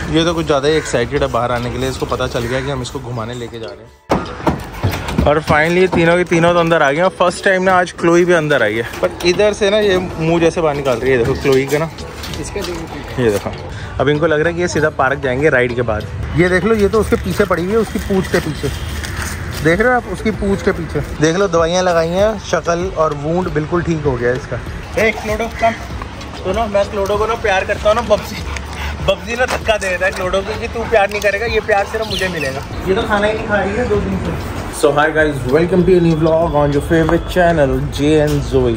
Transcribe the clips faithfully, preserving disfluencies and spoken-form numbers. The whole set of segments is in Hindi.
ये तो कुछ ज़्यादा ही एक्साइटेड है बाहर आने के लिए। इसको पता चल गया कि हम इसको घुमाने लेके जा रहे हैं। और फाइनली तीनों के तीनों तो अंदर आ गए। और फर्स्ट टाइम ना आज क्लोई भी अंदर आई है, पर इधर से ना ये मुंह जैसे बाहर निकाल रही है। देखो क्लोई का ना, ये देखो। अब इनको लग रहा है कि ये सीधा पार्क जाएंगे राइड के बाद। ये देख लो, ये तो उसके पीछे पड़ी हुई है, उसकी पूंछ के पीछे। देख रहे हो आप, उसकी पूंछ के पीछे देख लो, दवाइयाँ लगाई हैं, शक्ल और वूंड बिल्कुल ठीक हो गया इसका। ए क्लोडो कम। तो ना मैं क्लोडो को ना प्यार करता हूँ ना, बब्जी बब्जी ना धक्का दे देता है क्लोडो को कि तू प्यार नहीं करेगा, ये प्यार सिर्फ मुझे मिलेगा। ये तो खाना ही नहीं खा रही है दो दिन से। So hi guys, welcome to a new vlog on your favourite channel J and Joey.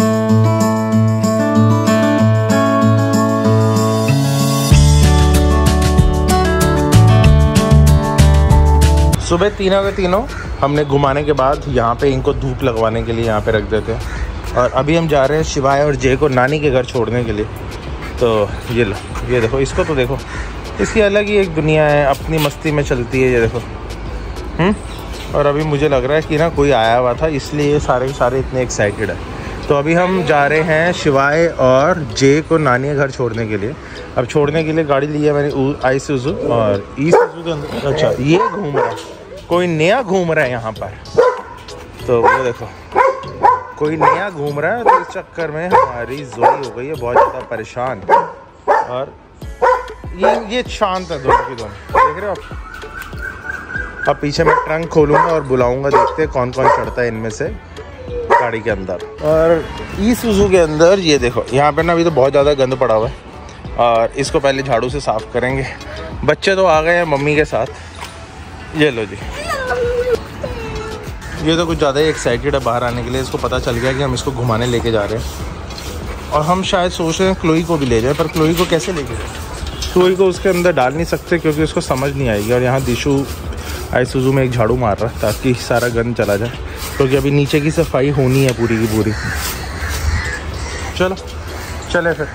सुबह तीनों के तीनों हमने घुमाने के बाद यहाँ पे इनको धूप लगवाने के लिए यहाँ पे रख देते हैं। और अभी हम जा रहे हैं शिवाय और जय को नानी के घर छोड़ने के लिए। तो ये लो, ये देखो, इसको तो देखो, इसकी अलग ही एक दुनिया है, अपनी मस्ती में चलती है। ये देखो हम्म और अभी मुझे लग रहा है कि ना कोई आया हुआ था, इसलिए ये सारे सारे इतने एक्साइटेड है। तो अभी हम जा रहे हैं शिवाय और जय को नानी के घर छोड़ने के लिए। अब छोड़ने के लिए गाड़ी ली है मैंने, आई सुजू और ई सुजू के अंदर। अच्छा, ये घूम रहा है, कोई नया घूम रहा है यहाँ पर। तो वो देखो, कोई नया घूम रहा है। तो इस चक्कर में हमारी जोई हो गई है बहुत ज़्यादा परेशान। और ये ये शांत है दोनों की दोनों, देख रहे हो आप। अब पीछे मैं ट्रंक खोलूँगा और बुलाऊँगा, देखते हैं कौन कौन चढ़ता है इनमें से गाड़ी के अंदर। और ई सुजू के अंदर ये देखो, यहाँ पर ना अभी तो बहुत ज़्यादा गंद पड़ा हुआ है और इसको पहले झाड़ू से साफ़ करेंगे। बच्चे तो आ गए हैं मम्मी के साथ। ये लो जी, ये तो कुछ ज़्यादा ही एक्साइटेड है बाहर आने के लिए। इसको पता चल गया कि हम इसको घुमाने लेके जा रहे हैं। और हम शायद सोच रहे हैं क्लोई को भी ले जाए, पर क्लोई को कैसे लेके जाए? क्लोई को उसके अंदर डाल नहीं सकते क्योंकि उसको समझ नहीं आएगी। और यहाँ दिशु आईसुजू में एक झाड़ू मार रहा है ताकि सारा गंद चला जाए, क्योंकि अभी नीचे की सफाई होनी है पूरी की पूरी। चलो चले फिर।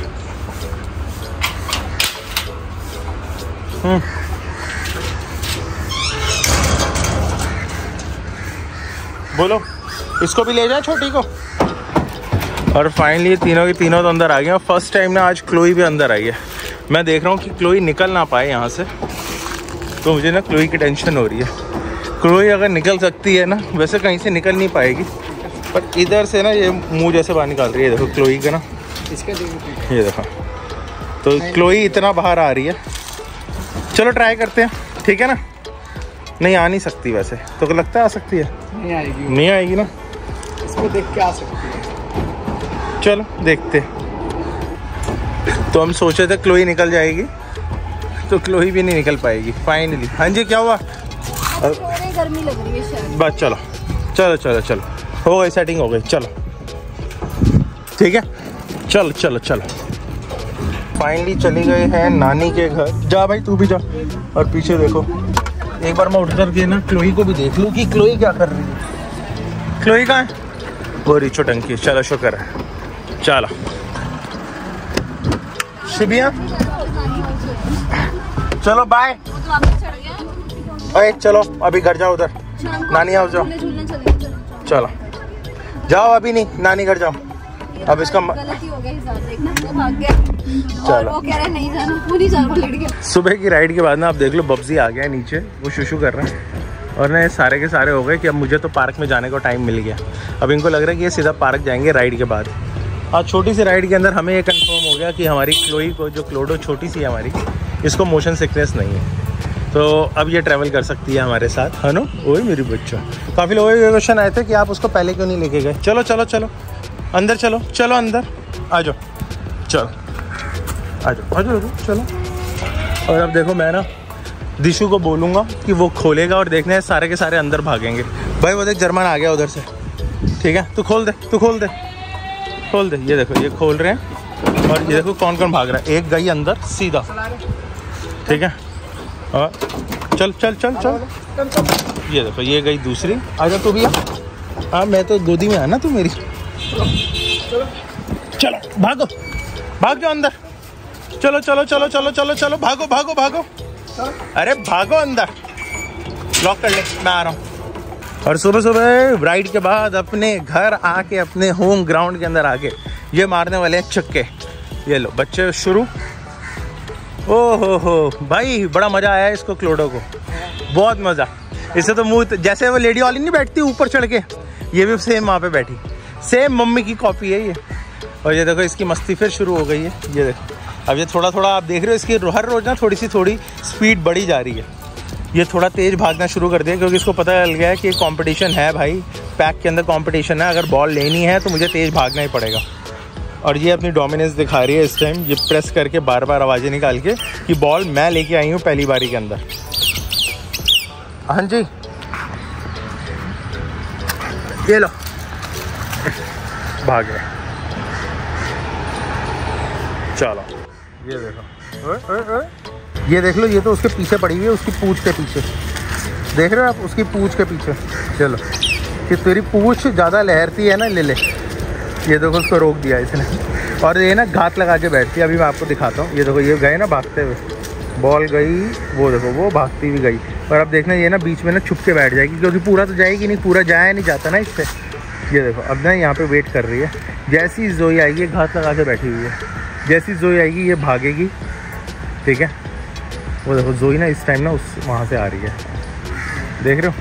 हम्म बोलो, इसको भी ले जाए छोटी को। और फाइनली तीनों की तीनों तो अंदर आ गए। और फर्स्ट टाइम ना आज क्लोई भी अंदर आई है। मैं देख रहा हूँ कि क्लोई निकल ना पाए यहाँ से, तो मुझे ना क्लोई की टेंशन हो रही है। क्लोई अगर निकल सकती है ना, वैसे कहीं से निकल नहीं पाएगी, पर इधर से ना ये मुंह जैसे बाहर निकाल रही है। देखो क्लोई का ना, ये देखो। तो क्लोई इतना बाहर आ रही है। चलो ट्राई करते हैं, ठीक है ना। नहीं आ नहीं सकती वैसे तो, लगता है आ सकती है। नहीं आएगी, नहीं आएगी ना, इसको देख के आ सकती है। चलो देखते। तो हम सोचे थे क्लोई निकल जाएगी, तो क्लोई भी नहीं निकल पाएगी फाइनली। हाँ जी, क्या हुआ? गर्मी लग रही है शायद। बस चलो चलो चलो चलो, हो गई सेटिंग, हो गई। चलो ठीक है, चलो चलो चलो। फाइनली चली गए हैं नानी के घर। जा भाई तू भी जा। और पीछे देखो, एक बार मैं उठ कर के ना क्लोई को भी देख लूँ कि क्लोई क्या कर रही है। क्लोई कहाँ है? वो रिचो टंकी। चलो शुक्र है। चलो शिबिया, चलो बाय। अरे चलो अभी घर जाओ, उधर नानी हाउस जाओ। चलो जाओ, अभी नहीं, नानी घर जाओ। अब इसका गलती हो गया, देखना वो भाग गया। चलो, वो कह रहा है नहीं जाना, वो नहीं जाना, लेट गया। सुबह की राइड के बाद ना आप देख लो, बब्जी आ गया है नीचे, वो शुशु कर रहा है। और ना सारे के सारे हो गए कि अब मुझे तो पार्क में जाने को टाइम मिल गया। अब इनको लग रहा है कि ये सीधा पार्क जाएंगे राइड के बाद। आज छोटी सी राइड के अंदर हमें ये कंफर्म हो गया कि हमारी क्लोई को, जो क्लोडो छोटी सी है हमारी, इसको मोशन सिकनेस नहीं है, तो अब ये ट्रैवल कर सकती है हमारे साथ, है ना। ओए मेरी बच्चा, काफ़ी लोगों के क्वेश्चन आए थे कि आप उसको पहले क्यों नहीं लेके गए। चलो चलो चलो अंदर, चलो चलो अंदर आ जाओ, चलो आ जाओ आ जाओ चलो। और अब देखो, मैं ना दिशु को बोलूँगा कि वो खोलेगा और देखने सारे के सारे अंदर भागेंगे। भाई वो देख, जर्मन आ गया उधर से, ठीक है। तू खोल दे, तू खोल दे, खोल दे। ये देखो, ये खोल रहे हैं। और ये देखो कौन कौन भाग रहा है। एक गई अंदर सीधा, ठीक है। और चल चल चल चल, ये देखो ये गई दूसरी। आजा तू भी। हाँ मैं तो गोदी में है ना तू मेरी। चलो भागो, भाग जाओ अंदर। चलो चलो चलो चलो चलो चलो, भागो भागो भागो। अरे भागो अंदर, लॉक कर ले, मैं आ रहा हूँ। और सुबह सुबह राइड के बाद अपने घर आके, अपने होम ग्राउंड के अंदर आके ये मारने वाले हैं छक्के। ये लो बच्चे शुरू। ओ हो हो भाई, बड़ा मजा आया इसको, क्लोडो को बहुत मजा। इसे तो मुंह जैसे वो लेडी ऑली नहीं बैठती ऊपर चढ़ के, ये भी सेम वहाँ पे बैठी, सेम मम्मी की कॉपी है ये। और ये देखो इसकी मस्ती फिर शुरू हो गई है। ये देखो अब ये थोड़ा थोड़ा आप देख रहे हो, इसकी हर रोज ना थोड़ी सी थोड़ी स्पीड बढ़ी जा रही है। ये थोड़ा तेज भागना शुरू कर दिया क्योंकि इसको पता चल गया है कि कंपटीशन है भाई, पैक के अंदर कंपटीशन है, अगर बॉल लेनी है तो मुझे तेज भागना ही पड़ेगा। और ये अपनी डोमिनेंस दिखा रही है इस टाइम, ये प्रेस करके बार बार आवाज़ें निकाल के कि बॉल मैं लेके आई हूँ पहली बारी के अंदर। हाँ जी, ये लो, भाग गया। चलो ये देखो, ओए ओए ओए, ये देख लो, ये तो उसके पीछे पड़ी हुई है, उसकी पूंछ के पीछे, देख रहे हो आप, उसकी पूंछ के पीछे। चलो कि तेरी पूंछ ज़्यादा लहरती है ना, ले ले। ये देखो उसको रोक दिया इसने, और ये ना घात लगा के बैठती है। अभी मैं आपको दिखाता हूँ, ये देखो ये गए ना भागते हुए, बॉल गई, वो देखो वो भागती भी गई। और अब देखना ये ना बीच में ना छुप के बैठ जाएगी, क्योंकि पूरा तो जाएगी नहीं, पूरा जाया नहीं जाता ना इससे। ये देखो अब ना यहाँ पे वेट कर रही है, जैसी जोई आएगी घात लगा के बैठी हुई है, जैसी जोई आएगी ये भागेगी, ठीक है। वो देखो जोई ना इस टाइम ना उस वहाँ से आ रही है, देख रहे हो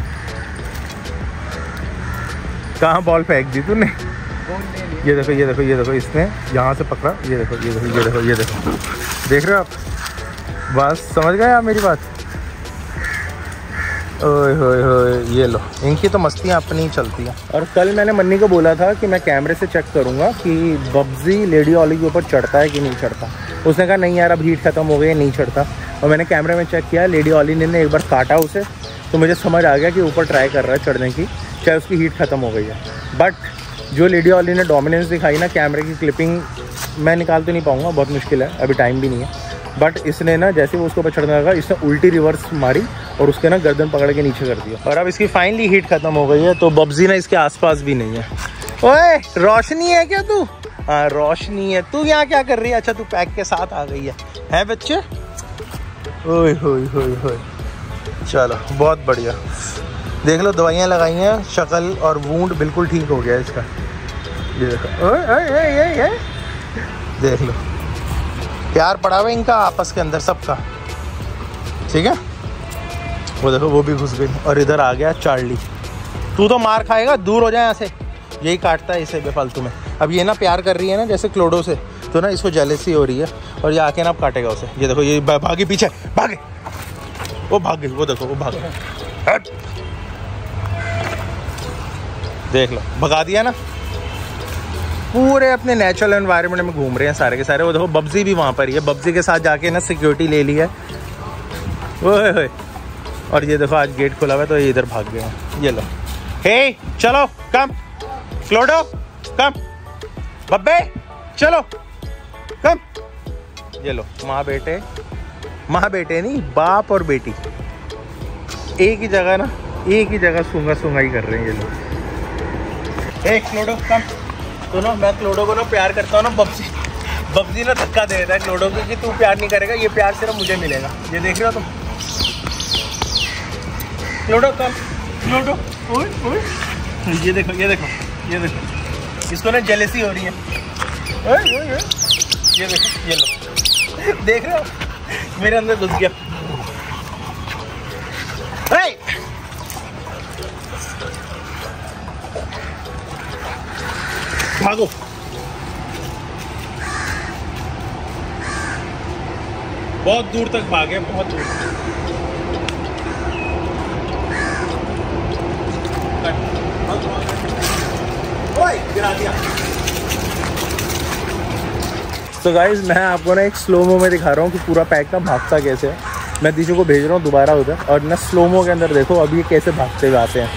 कहाँ बॉल फेंक दी तूने। ये देखो ये देखो ये देखो इसने यहाँ से पकड़ा, ये देखो ये देखो ये देखो ये देखो, देख रहे हो आप, बस समझ गए आप मेरी बात। ओए होए होए, ये लो, इनकी तो मस्तियाँ अपनी ही चलती हैं। और कल मैंने मन्नी को बोला था कि मैं कैमरे से चेक करूँगा कि बब्जी लेडी ऑली के ऊपर चढ़ता है कि नहीं चढ़ता। उसने कहा नहीं यार अब हीट ख़त्म हो गई है, नहीं चढ़ता। और मैंने कैमरे में चेक किया, लेडी ऑली ने एक बार काटा उसे, तो मुझे समझ आ गया कि ऊपर ट्राई कर रहा है चढ़ने की, चाहे उसकी हीट ख़त्म हो गई है। बट जो लेडी ऑली ने डोमिनेंस दिखाई ना, कैमरे की क्लिपिंग मैं निकाल तो नहीं पाऊँगा, बहुत मुश्किल है, अभी टाइम भी नहीं है। बट इसने ना जैसे वो उसको ऊपर चढ़ने लगा, इसने उल्टी रिवर्स मारी और उसके ना गर्दन पकड़ के नीचे कर दिया। और अब इसकी फाइनली हीट खत्म हो गई है, तो बब्जी ना इसके आसपास भी नहीं है। ओए रोशनी है क्या तू? हाँ रोशनी है। तू यहाँ क्या कर रही है? अच्छा तू पैक के साथ आ गई है, है बच्चे? ओए होए होए होए, चलो बहुत बढ़िया। देख लो दवाइयाँ लगाई हैं, शक्ल और वूंड बिल्कुल ठीक हो गया इसका। ये देखो, ओए ओए ओए ओए, देख लो प्यार पड़ा हुआ इनका आपस के अंदर सबका, ठीक है। वो देखो वो भी घुस गई और इधर आ गया चार्ली। तू तो मार खाएगा, दूर हो जाए यहाँ से, यही काटता है इसे बेफालतू में। अब ये ना प्यार कर रही है ना जैसे क्लोडो से, तो ना इसको जेलसी हो रही है और ये आके ना अब काटेगा उसे। ये देखो ये भागी पीछे, भागे, वो भाग गई, वो देखो वो भाग गई, देख लो भगा दिया ना। पूरे अपने नेचुरल एनवायरनमेंट में घूम रहे हैं सारे के सारे। वो देखो बब्जी भी वहाँ पर ही है, बब्जी के साथ जाके ना सिक्योरिटी ले ली है। ओए होए, और ये देखो आज गेट खुला हुआ है तो ये इधर भाग गए हैं। ये लो, हे चलो कम, क्लोडो कम, बब्बे चलो कम। ये लो माँ बेटे, माँ बेटे नहीं बाप और बेटी एक ही जगह ना, एक ही जगह सूंगा सूंगाई कर रहे हैं ये लोग। हे क्लोडो कम। तो ना मैं क्लोडो को ना प्यार करता हूँ ना, बब्जी बब्जी ना धक्का दे देता है क्लोडो को कि तू प्यार नहीं करेगा, ये प्यार सिर्फ मुझे मिलेगा। ये देख रहे हो तुम, क्लोडो कम, क्लोडो ओए ओए, ये देखो ये देखो ये देखो, इसको ना जेलसी हो रही है। ओए ओए ओए, ये देखो ये लो, देख रहे हो मेरे अंदर घुस गया। भागो, बहुत दूर तक भागे, बहुत दूर। ओए गिरा दिया। तो गाइज मैं आपको ना एक स्लोमो में दिखा रहा हूँ कि पूरा पैक ना भागता कैसे है। मैं दीजू को भेज रहा हूँ दोबारा उधर, और ना स्लोमो के अंदर देखो अभी ये कैसे भागते हुए आते हैं।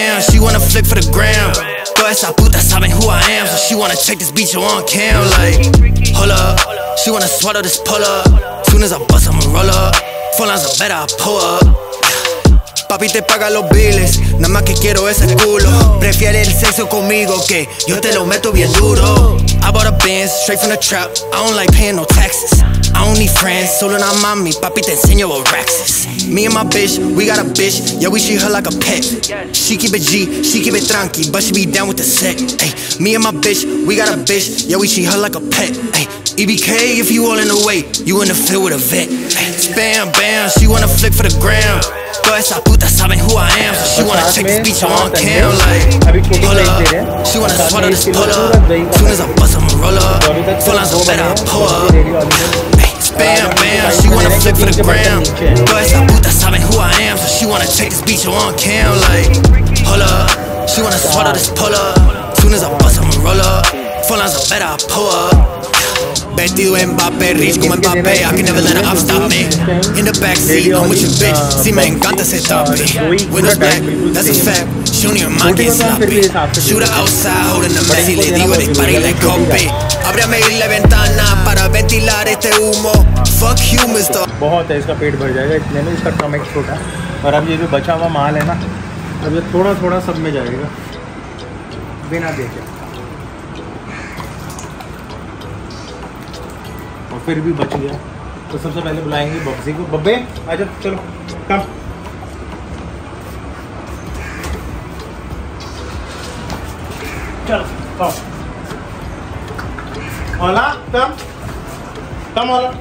Esa puta saben who I am, so she wanna check this beach on cam. Like, hold up, she wanna swallow this pull up. Soon as I bust, I'ma roll up. Phone lines are better, I pull up. Papi te paga los biles, nada más que quiero ese culo. Prefiere el sexo conmigo que yo te lo meto bien duro. I bought a Benz straight from the trap. I don't like paying no taxes. I don't need friends, solo na mami, papi te enseño what racks is. Me and my bitch, we got a bitch, yeah we treat her like a pet. She keep it G, she keep it tranqui, but she be down with the set. Ay, me and my bitch, we got a bitch, yeah we treat her like a pet. Ay, E B K if you all in the way, you in the field with a vet. Bam, bam, she wanna flick for the gram. Todas esas putas saben who I am, so she wanna check this bitch on cam like, hold up. She wanna swallow this pull up. Soon as I bust, I'ma roll up. Full on some better, I pull up. Bam, bam, she wanna flick for the gram. Todas esas putas saben who I am, so she wanna check this bitch on cam like, hold up. She wanna swallow this pull up. Soon as I bust, I'ma roll up. Full on some better, I pull up. Vestido en Mbappé, rich como Mbappé, I can never let her up stop me. In the backseat, I'm with your bitch. Si me encanta ese topic. Windows black, that's a fact. She don't even mind getting sloppy. Shoot her outside, holding the Messi, le digo dispare like copy. Ábrame la ventana para ventilar este humo. Fuck you, mister. बहुत है, इसका पेट भर जाएगा इतने में, इसका स्टमक छोटा है। और अब ये जो बचा हुआ माल है ना, अब ये थोड़ा थोड़ा सब में जाएगा बिना देखे, और फिर भी बच गया। तो सबसे पहले बुलाएंगे बब्जी को। बब्बे आजा, चलो कम। चलो कम ओला, कम कम ओला।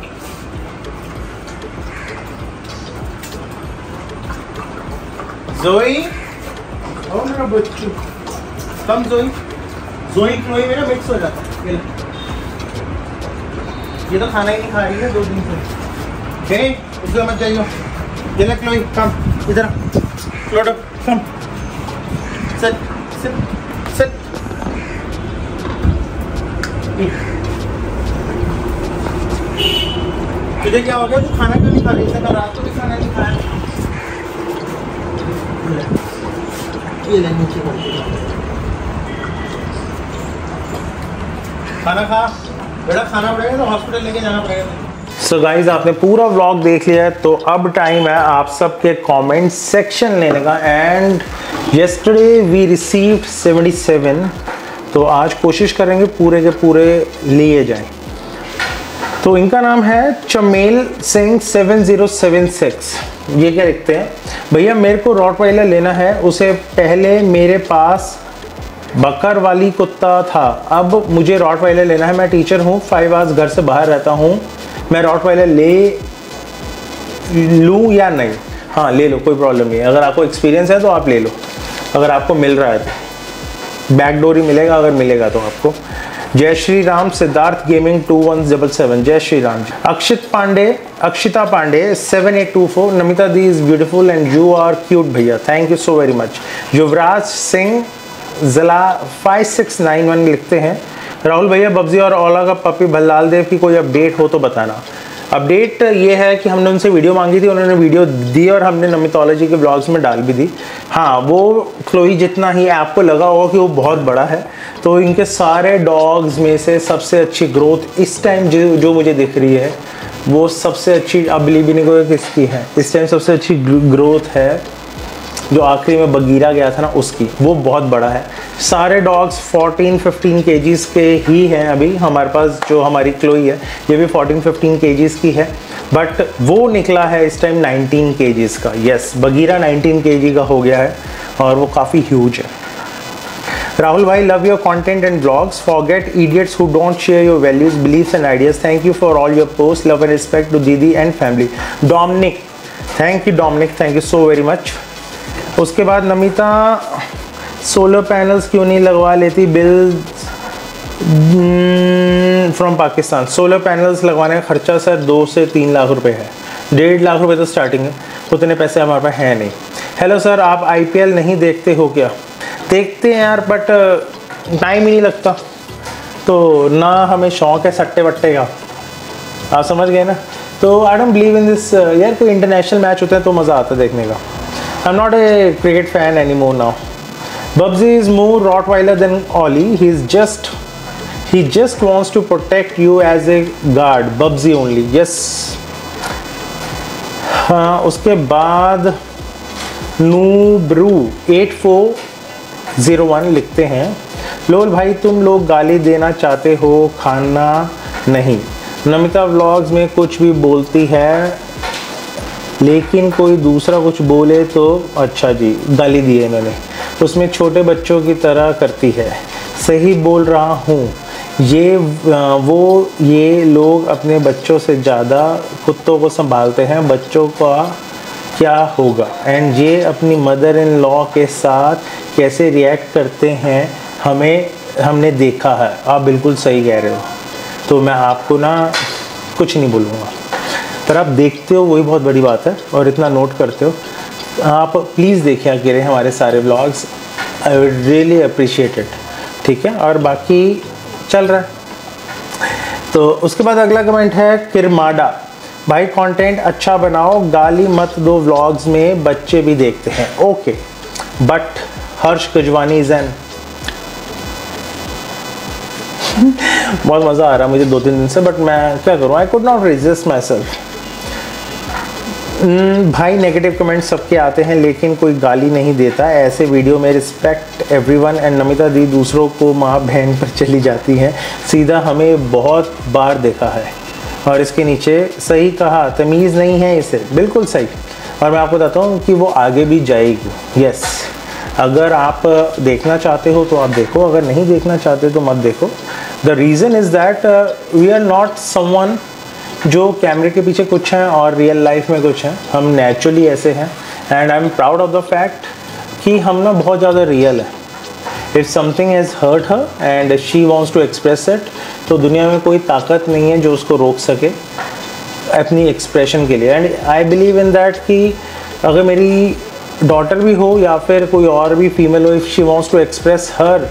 जोई, ओ मेरा बच्चू, कम जोई। जोई क्लोई मेरा मिक्स हो जाता है। ये तो खाना ही नहीं खा रही है दो दिन से। नहीं, उसको मत जाइए। ये ले क्लोई, कम इधर, क्लोडो कम, सिट सिट सिट। तुझे क्या हो गया? तू खाना क्यों नहीं खा रही? कल रात को भी खाना नहीं खाया। ये ले नीचे खाना खा बेटा, खाना पड़ेगा तो हॉस्पिटल लेके जाना पड़ेगा। सो गाइज, आपने पूरा व्लॉग देख लिया है, तो अब टाइम है आप सबके कमेंट सेक्शन लेने का। And yesterday we received seventy seven, तो आज कोशिश करेंगे पूरे के पूरे लिए जाएं। तो इनका नाम है Chamel Singh seven zero seven six. ये क्या लिखते हैं? भैया मेरे को रॉटवाइलर लेना है, उसे पहले मेरे पास बकर वाली कुत्ता था, अब मुझे रॉटवाइलर लेना है। मैं टीचर हूँ, फाइव आवर्स घर से बाहर रहता हूँ, मैं रॉटवाइलर ले लूँ या नहीं? हाँ ले लो, कोई प्रॉब्लम नहीं है। अगर आपको एक्सपीरियंस है तो आप ले लो, अगर आपको मिल रहा है तो बैक डोर ही मिलेगा, अगर मिलेगा तो आपको। Jai Shri Ram, Siddharth gaming two one seven seven, Jai Shri Ram. Akshit Pandey, Akshita Pandey seven eight two four, Namita दी is beautiful and you are cute भैया, thank you so very much. Yuvraj Singh जिला फाइव सिक्स नाइन वन लिखते हैं, राहुल भैया बब्जी और ओला का पपी भल्लाल देव की कोई अपडेट हो तो बताना। अपडेट ये है कि हमने उनसे वीडियो मांगी थी, उन्होंने वीडियो दी और हमने नमितोलॉजी के ब्लॉग्स में डाल भी दी। हाँ, वो क्लोई जितना ही आपको लगा होगा कि वो बहुत बड़ा है, तो इनके सारे डॉग्स में से सबसे अच्छी ग्रोथ इस टाइम जो जो मुझे दिख रही है, वो सबसे अच्छी, अब बिलीव भी नहीं करोगे किसकी है इस टाइम सबसे अच्छी ग्रोथ है, जो आखिरी में बगीरा गया था ना उसकी, वो बहुत बड़ा है। सारे डॉग्स फोर्टीन फिफ्टीन केजीज़ के ही हैं अभी हमारे पास। जो हमारी क्लोई है ये भी फोर्टीन फिफ्टीन केजीज़ की है, बट वो निकला है इस टाइम नाइनटीन केजीज़ का। यस, बगीरा नाइनटीन केजी का हो गया है और वो काफ़ी ह्यूज है। राहुल भाई, love your content and blogs, forget idiots who don't share your values, believes and ideas, thank you for all your post, love and respect to दीदी and family. Dominic, thank you Dominic, thank you so very much. उसके बाद नमिता, सोलर पैनल्स क्यों नहीं लगवा लेती, bill from Pakistan. Solar panels लगवाने का खर्चा सर दो से तीन लाख रुपए है, डेढ़ लाख रुपए तो स्टार्टिंग है, उतने पैसे हमारे पास हैं नहीं। हेलो सर, आप आईपीएल नहीं देखते हो क्या? देखते हैं यार, बट टाइम ही नहीं लगता, तो ना हमें शौक है सट्टे वट्टे का, आप समझ गए ना। तो I don't believe in this यार, कोई इंटरनेशनल मैच होते हैं तो मज़ा आता है देखने का। I am not a cricket fan any more now. Bubsy is more Rottweiler than Ollie. He's just he just wants to protect you as a guard. Bubsy only. Yes. हाँ, उसके बाद नूब्रू एट फोर ज़ीरो वन लिखते हैं, लोल भाई तुम लोग गाली देना चाहते हो, खाना नहीं। नमिता व्लॉग्स में कुछ भी बोलती है, लेकिन कोई दूसरा कुछ बोले तो अच्छा जी गाली दिए इन्होंने, उसमें छोटे बच्चों की तरह करती है। सही बोल रहा हूँ, ये वो ये लोग अपने बच्चों से ज़्यादा कुत्तों को संभालते हैं, बच्चों का क्या होगा। एंड ये अपनी मदर इन लॉ के साथ कैसे रिएक्ट करते हैं हमें हमने देखा है। आप बिल्कुल सही कह रहे हो, तो मैं आपको ना कुछ नहीं बोलूँगा, पर आप देखते हो वही बहुत बड़ी बात है और इतना नोट करते हो। आप प्लीज़ देखिए करें हमारे सारे vlogs, I would really appreciate it, ठीक है। और बाकी चल रहा है। तो उसके बाद अगला कमेंट है किरमाडा, भाई कंटेंट अच्छा बनाओ, गाली मत दो व्लॉग्स में, बच्चे भी देखते हैं। ओके, बट हर्ष गजवानी जैन बहुत मज़ा आ रहा है मुझे दो तीन दिन से, बट मैं क्या करूँ, I could not resist myself. भाई नेगेटिव कमेंट सबके आते हैं लेकिन कोई गाली नहीं देता, ऐसे वीडियो में रिस्पेक्ट एवरीवन। एंड नमिता दी दूसरों को माँ बहन पर चली जाती हैं, सीधा हमें बहुत बार देखा है। और इसके नीचे सही कहा, तमीज़ नहीं है इसे, बिल्कुल सही। और मैं आपको बताता हूँ कि वो आगे भी जाएगी। यस, अगर आप देखना चाहते हो तो आप देखो, अगर नहीं देखना चाहते तो मत देखो। The reason is that we are not someone जो कैमरे के पीछे कुछ हैं और रियल लाइफ में कुछ हैं, हम नेचुरली ऐसे हैं। And I am proud of the fact कि हम ना बहुत ज़्यादा रियल है। If something has hurt her and she wants to express it, तो दुनिया में कोई ताकत नहीं है जो उसको रोक सके अपनी एक्सप्रेशन के लिए। And I believe in that कि अगर मेरी डॉटर भी हो या फिर कोई और भी फीमेल हो, if she wants to express her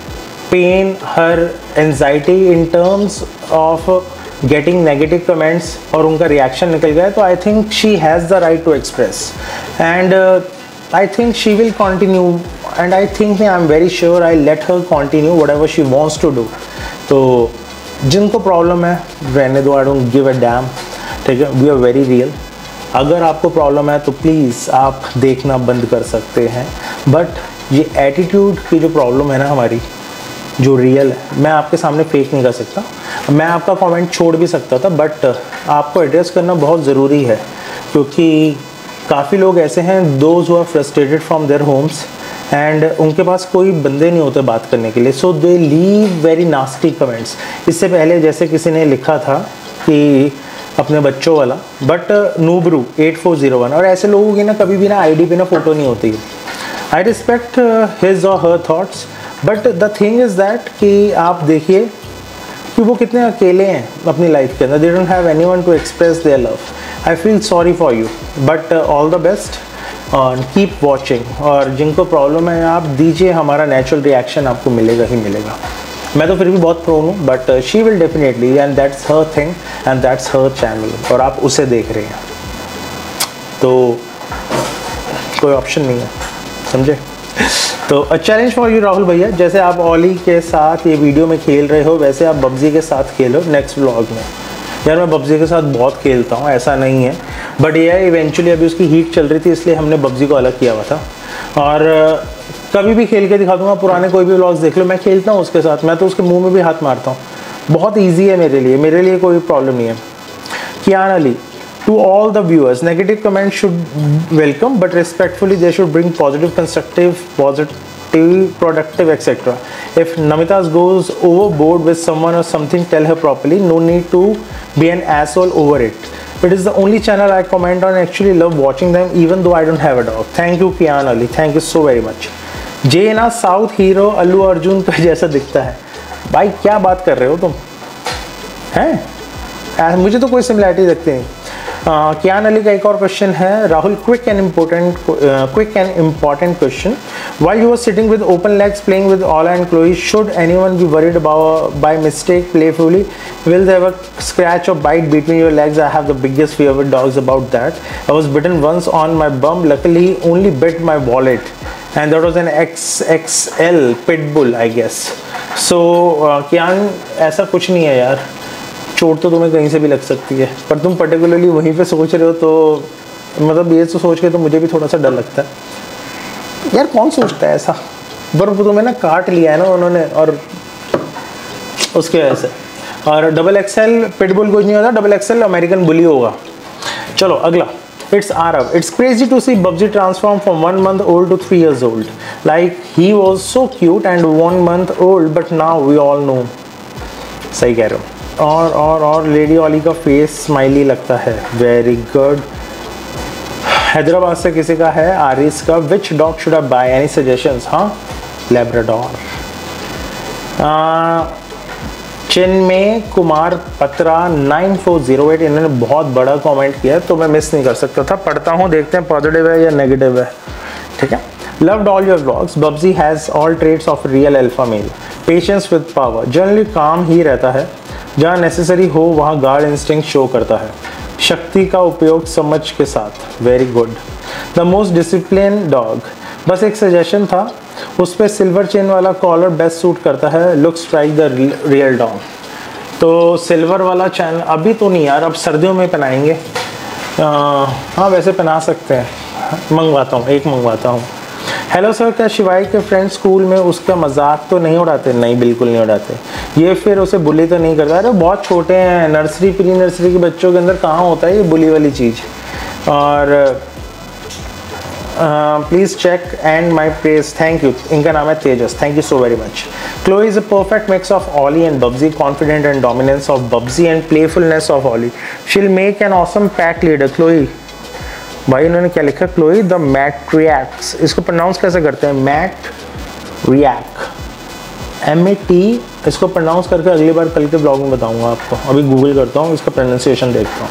pain, her anxiety in terms of getting negative comments और उनका रिएक्शन निकल गया, तो I think she has the right to express. And I think she will continue, and I think I am very sure I let her continue whatever she wants to do. तो जिनको प्रॉब्लम है रहने दो, I don't give a damn, ठीक है। We are very real. अगर आपको प्रॉब्लम है तो प्लीज़ आप देखना बंद कर सकते हैं, बट ये एटीट्यूड की जो प्रॉब्लम है ना हमारी, जो रियल है, मैं आपके सामने फेक नहीं कर सकता। मैं आपका कमेंट छोड़ भी सकता था, बट आपको एड्रेस करना बहुत ज़रूरी है, क्योंकि काफ़ी लोग ऐसे हैं those who are frustrated from their homes and उनके पास कोई बंदे नहीं होते बात करने के लिए, so they leave very nasty comments. इससे पहले जैसे किसी ने लिखा था कि अपने बच्चों वाला, बट नूबरू एट फोर ज़ीरो वन, और ऐसे लोगों की ना कभी भी ना आईडी पे ना फ़ोटो नहीं होती है। आई रिस्पेक्ट हिज और her thoughts, but the thing is that कि आप देखिए कि वो कितने अकेले हैं अपनी लाइफ के अंदर, they don't have anyone to express their love. I feel sorry for you, but all the best और कीप वॉचिंग। और जिनको प्रॉब्लम है आप दीजिए, हमारा नेचुरल रिएक्शन आपको मिलेगा ही मिलेगा। मैं तो फिर भी बहुत प्रो हूँ, but she will definitely, and that's her thing and that's her channel, और आप उसे देख रहे हैं तो कोई ऑप्शन नहीं है, समझे। तो a challenge for you Rahul भैया, जैसे आप ओली के साथ ये वीडियो में खेल रहे हो वैसे आप पबजी के साथ खेलो नेक्स्ट व्लॉग में। यार मैं पबजी के साथ बहुत खेलता हूँ, ऐसा नहीं है, बट ये है इवेंचुअली अभी उसकी हीट चल रही थी इसलिए हमने पबजी को अलग किया हुआ था। और कभी भी खेल के दिखा दूँगा, पुराने कोई भी व्लॉग्स देख लो, मैं खेलता हूँ उसके साथ, मैं तो उसके मुँह में भी हाथ मारता हूँ। बहुत ईजी है मेरे लिए, मेरे लिए कोई प्रॉब्लम नहीं है। Kiyan Ali, to all the viewers, negative comments should welcome, but respectfully they should bring positive, constructive, positive, productive, et cetera. If Namita goes overboard with someone or something, tell her properly. No need to be an asshole over it. It is the only channel I comment on. Actually love watching them, even though I don't have a dog. Thank you, Kian Ali. Thank you so very much. Jay ना साउथ हीरो अल्लू अर्जुन का जैसा दिखता है। भाई क्या बात कर रहे हो तुम? हैं? मुझे तो कोई सिमिलैरिटी दिखती नहीं। कियान अली का एक और क्वेश्चन है, Rahul quick and important quick and important question, while you are sitting with open legs playing with Ola and Chloe, should anyone be worried about by mistake playfully? Will they ever scratch or bite between your legs? I have the biggest fear with dogs about that. I was bitten once on my bum, luckily only bit my wallet, and that was an X X L pit bull I guess. So Kiyan ऐसा कुछ नहीं है यार, चोट तो तुम्हें कहीं से भी लग सकती है, पर तुम पर्टिकुलरली वहीं पे सोच रहे हो, तो मतलब ये तो सोच के तो मुझे भी थोड़ा सा डर लगता है यार। कौन सोचता है ऐसा, पर तुम्हें ना काट लिया है ना उन्होंने, और उसके वजह से। और डबल एक्सएल पिटबुल कुछ नहीं होता, डबल एक्सएल अमेरिकन बुली होगा। चलो अगला, it's Aarav, it's crazy to see Bubsy transform from one month old to three years old, like he was so cute and one month old, but now we all know सही कह रहे हो। और और और लेडी ऑली का फेस स्माइली लगता है, वेरी गुड। हैदराबाद से किसी का है, आरिस का, which dog should I buy, any suggestions? हाँ, labrador. Chinmay Kumar Patra nine four zero eight, इन्होंने बहुत बड़ा कमेंट किया तो मैं मिस नहीं कर सकता था, पढ़ता हूँ, देखते हैं पॉजिटिव है या नेगेटिव है। ठीक है। Loved all your vlogs. Bubsy has all traits of real alpha male. Patience with power. Generally calm ही रहता है, जहाँ necessary हो वहाँ guard instinct show करता है, शक्ति का उपयोग समझ के साथ, very good. The most disciplined dog. बस एक सजेशन था, उस पर सिल्वर चेन वाला कॉलर बेस्ट सूट करता है, looks like the real dog. तो सिल्वर वाला चैन अभी तो नहीं यार, अब सर्दियों में पहनाएंगे। हाँ वैसे पहना सकते हैं, मंगवाता हूँ, एक मंगवाता हूँ। हेलो सर, क्या शिवाई के फ्रेंड स्कूल में उसका मजाक तो नहीं उड़ाते? नहीं, बिल्कुल नहीं उड़ाते। ये फिर उसे बुली तो नहीं करता? अरे बहुत छोटे हैं, नर्सरी प्री नर्सरी के बच्चों के अंदर कहाँ होता है ये बुली वाली चीज़। और please check and my praise, thank you. इनका नाम है Tejas, thank you so very much. Chloe is a perfect mix of Ollie and Bubsy, confident and dominance of Bubsy and playfulness of Ollie. She'll make an awesome pack leader. Chloe भाई इन्होंने क्या लिखा, क्लोई द मैट्रियाक्स, इसको प्रोनाउंस कैसे करते हैं? मैट रिएक, एम ए टी, इसको प्रोनाउंस करके अगली बार कल के ब्लॉग में बताऊंगा आपको। अभी गूगल करता हूँ, इसका प्रोनाउंसिएशन देखता हूँ।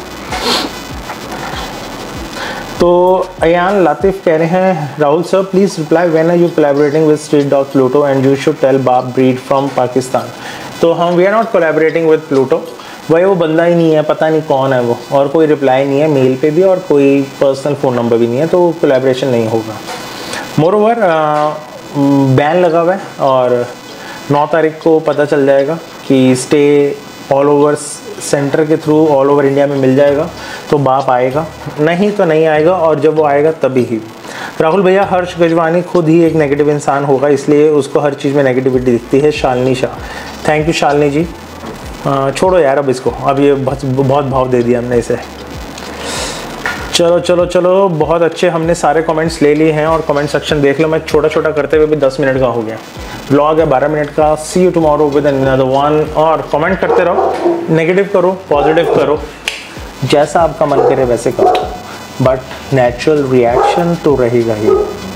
तो अयान लातिफ कह रहे हैं, Rahul sir please reply when are you collaborating with street dog Pluto and you should tell बाप ब्रीड फ्रॉम पाकिस्तान। तो हम we are not collaborating with Pluto, वही वो बंदा ही नहीं है, पता नहीं कौन है वो, और कोई रिप्लाई नहीं है मेल पे भी, और कोई पर्सनल फ़ोन नंबर भी नहीं है, तो कोलैबोरेशन नहीं होगा। मोर ओवर बैन लगा हुआ है और नौ तारीख को पता चल जाएगा कि स्टे ऑल ओवर सेंटर के थ्रू ऑल ओवर इंडिया में मिल जाएगा, तो बाप आएगा, नहीं तो नहीं आएगा, और जब वो आएगा तभी ही। राहुल भैया, हर्ष गजवानी खुद ही एक नेगेटिव इंसान होगा, इसलिए उसको हर चीज़ में नेगेटिविटी दिखती है। Shalini Shah, thank you Shalini ji. आ, छोड़ो यार अब इसको, अब ये बहुत बहुत भाव दे दिया हमने इसे। चलो चलो चलो, बहुत अच्छे हमने सारे कमेंट्स ले लिए हैं, और कमेंट सेक्शन देख लो, मैं छोटा छोटा करते हुए भी दस मिनट का हो गया। ब्लॉग है बारह मिनट का। See you tomorrow with another one. और कमेंट करते रहो, नेगेटिव करो, पॉजिटिव करो, जैसा आपका मन करे वैसे करो, बट नेचुरल रिएक्शन तो रहेगा ही।